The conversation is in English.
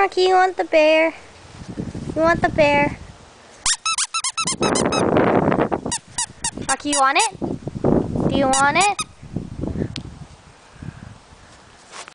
Rocky, you want the bear? You want the bear? Rocky, you want it? Do you want it?